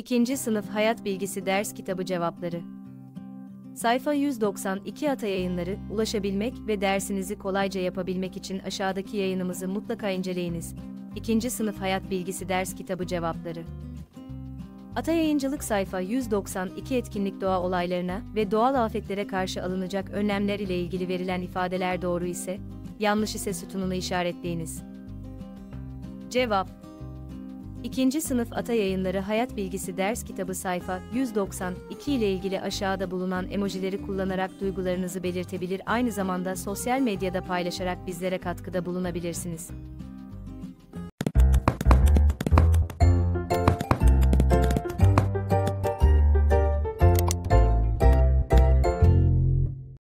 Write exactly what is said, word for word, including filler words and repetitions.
İkinci Sınıf Hayat Bilgisi Ders Kitabı Cevapları. Sayfa yüz doksan iki Ata Yayınları, ulaşabilmek ve dersinizi kolayca yapabilmek için aşağıdaki yayınımızı mutlaka inceleyiniz. İkinci Sınıf Hayat Bilgisi Ders Kitabı Cevapları. Ata Yayıncılık sayfa yüz doksan iki Etkinlik doğa olaylarına ve doğal afetlere karşı alınacak önlemler ile ilgili verilen ifadeler doğru ise, yanlış ise sütununu işaretleyiniz. Cevap: İkinci Sınıf Ata Yayınları Hayat Bilgisi Ders Kitabı sayfa yüz doksan iki ile ilgili aşağıda bulunan emojileri kullanarak duygularınızı belirtebilir, aynı zamanda sosyal medyada paylaşarak bizlere katkıda bulunabilirsiniz.